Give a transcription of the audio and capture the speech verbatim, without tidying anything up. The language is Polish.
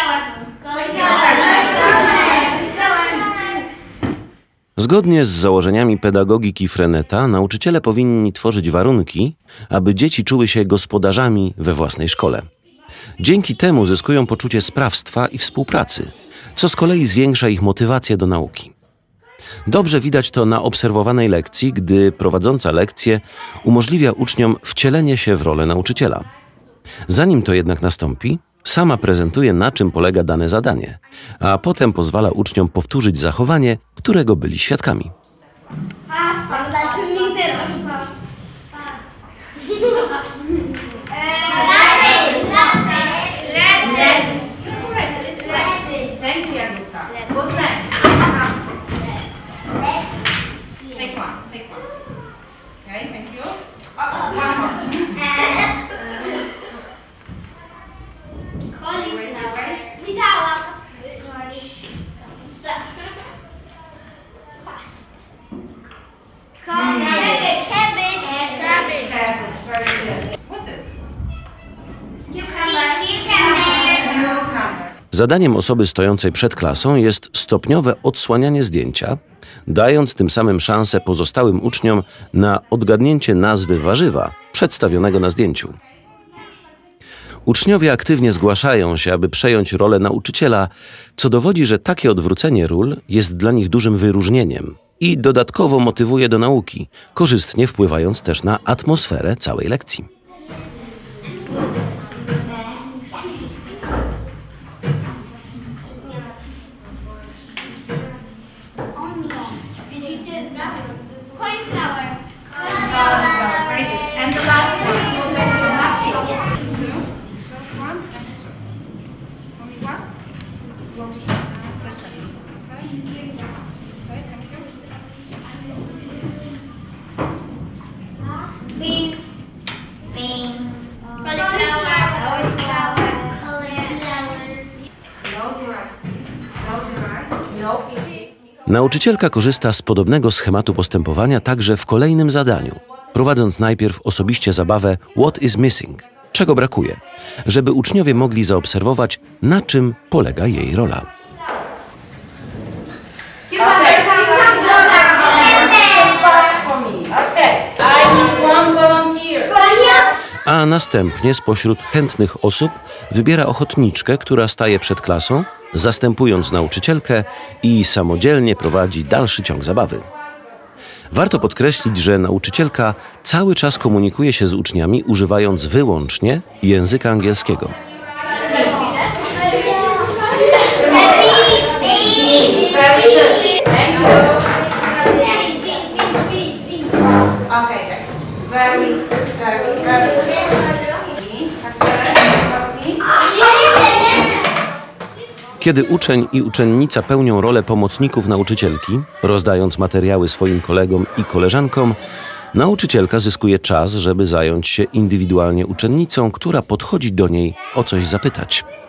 Zgodnie z założeniami pedagogiki Freneta, nauczyciele powinni tworzyć warunki, aby dzieci czuły się gospodarzami we własnej szkole. Dzięki temu zyskują poczucie sprawstwa i współpracy, co z kolei zwiększa ich motywację do nauki. Dobrze widać to na obserwowanej lekcji, gdy prowadząca lekcję umożliwia uczniom wcielenie się w rolę nauczyciela. Zanim to jednak nastąpi, sama prezentuje, na czym polega dane zadanie, a potem pozwala uczniom powtórzyć zachowanie, którego byli świadkami. Zadaniem osoby stojącej przed klasą jest stopniowe odsłanianie zdjęcia, dając tym samym szansę pozostałym uczniom na odgadnięcie nazwy warzywa przedstawionego na zdjęciu. Uczniowie aktywnie zgłaszają się, aby przejąć rolę nauczyciela, co dowodzi, że takie odwrócenie ról jest dla nich dużym wyróżnieniem i dodatkowo motywuje do nauki, korzystnie wpływając też na atmosferę całej lekcji. Nauczycielka korzysta z podobnego schematu postępowania także w kolejnym zadaniu, prowadząc najpierw osobiście zabawę What is missing? Czego brakuje? Żeby uczniowie mogli zaobserwować, na czym polega jej rola. A następnie spośród chętnych osób wybiera ochotniczkę, która staje przed klasą, zastępując nauczycielkę i samodzielnie prowadzi dalszy ciąg zabawy. Warto podkreślić, że nauczycielka cały czas komunikuje się z uczniami, używając wyłącznie języka angielskiego. Kiedy uczeń i uczennica pełnią rolę pomocników nauczycielki, rozdając materiały swoim kolegom i koleżankom, nauczycielka zyskuje czas, żeby zająć się indywidualnie uczennicą, która podchodzi do niej o coś zapytać.